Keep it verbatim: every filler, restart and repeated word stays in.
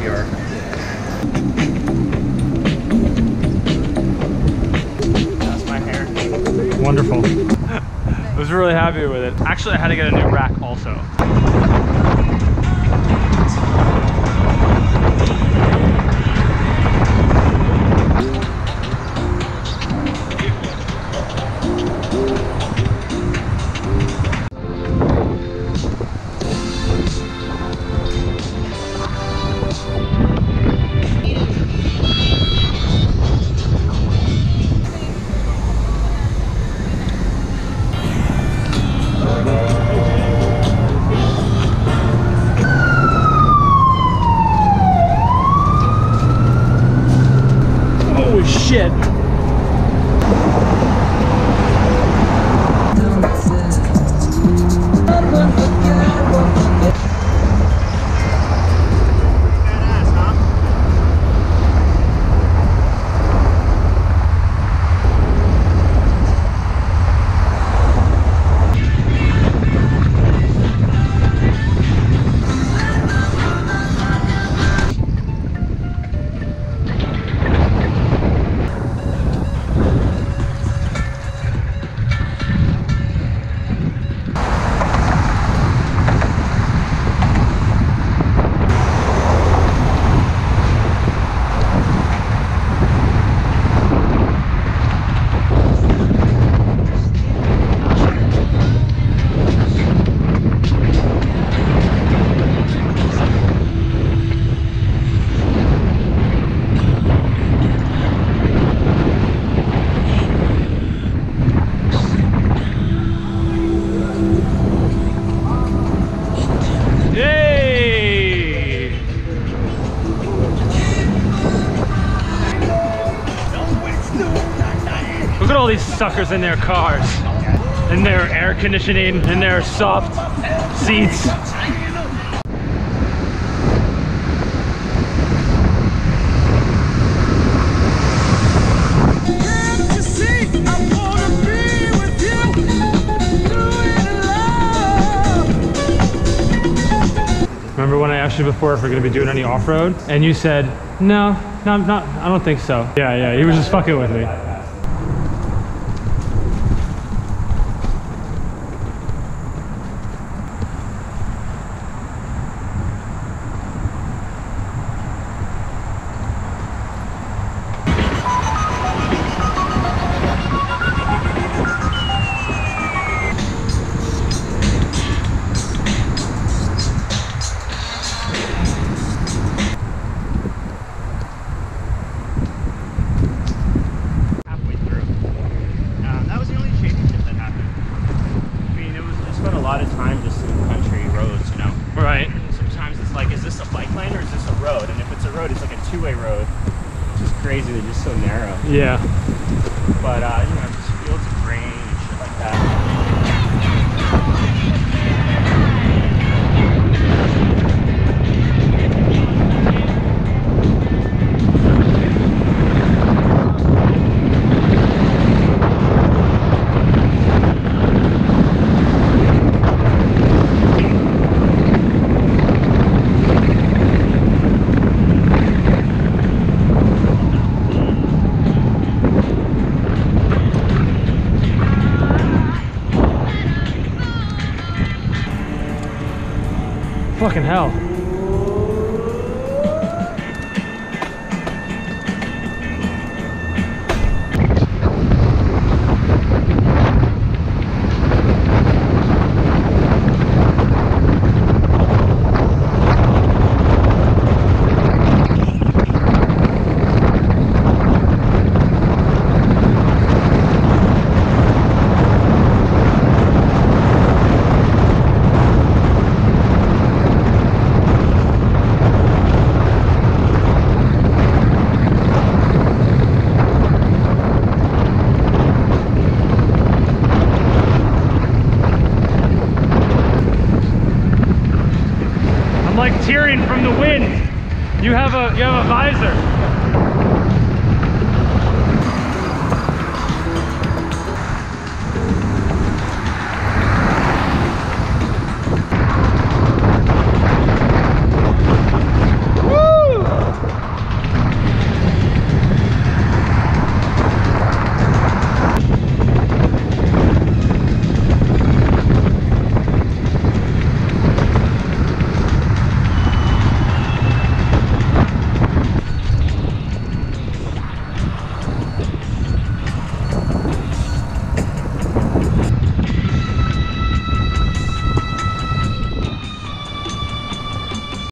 are. That's my hair. Wonderful. I was really happy with it. Actually, I had to get a new rack also. Shit. Look at all these suckers in their cars, in their air conditioning, in their soft seats. Remember when I asked you before if we're gonna be doing any off-road? And you said, no, no, I'm not, I don't think so. Yeah, yeah, he was just fucking with me. Crazy, they're just so narrow. Yeah. But, uh, you know, just fields of grain and shit like that. Fucking hell. Tearing from the wind. You have a you have a visor.